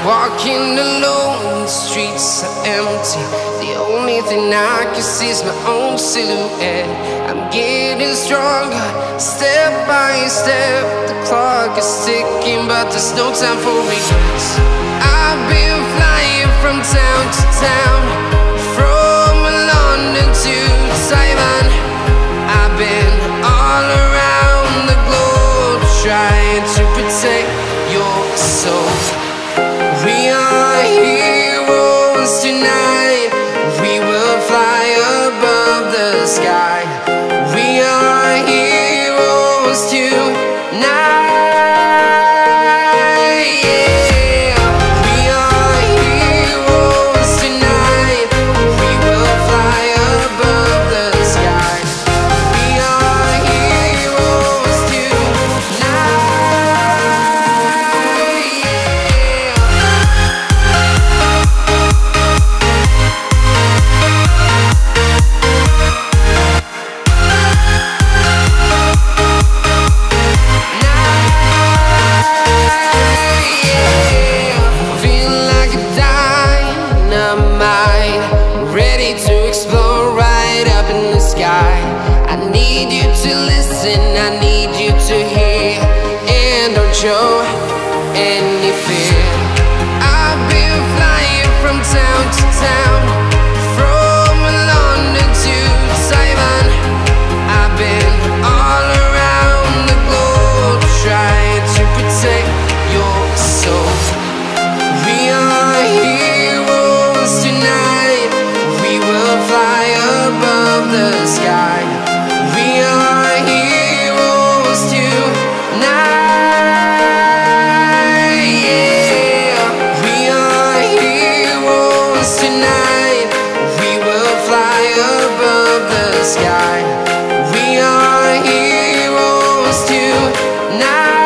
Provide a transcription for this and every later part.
Walking alone, the streets are empty. The only thing I can see is my own silhouette. I'm getting stronger, step by step. The clock is ticking, but there's no time for regrets. I've been flying from town to town, from London to Taiwan. I've been all around the globe, trying to protect your soul. We are heroes tonight. We will fly above the sky. We are heroes tonight. I need you to listen, I need you to hear, and don't show any fear. I've been flying from town to town, from London to Taiwan. I've been all around the globe, trying to protect your soul. We are heroes tonight. We will fly above the sky. We are heroes tonight, yeah. We are heroes tonight. We will fly above the sky. We are heroes tonight.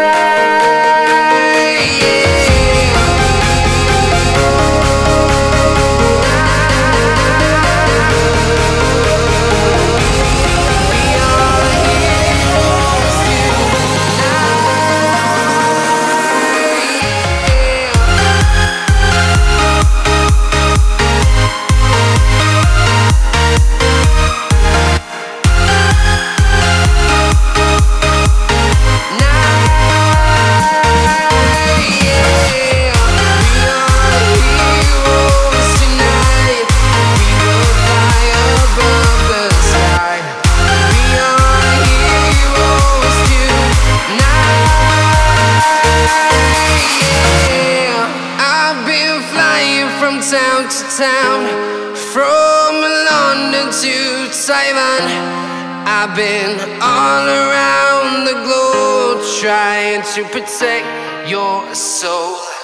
Town to town, from London to Taiwan. I've been all around the globe, trying to protect your soul.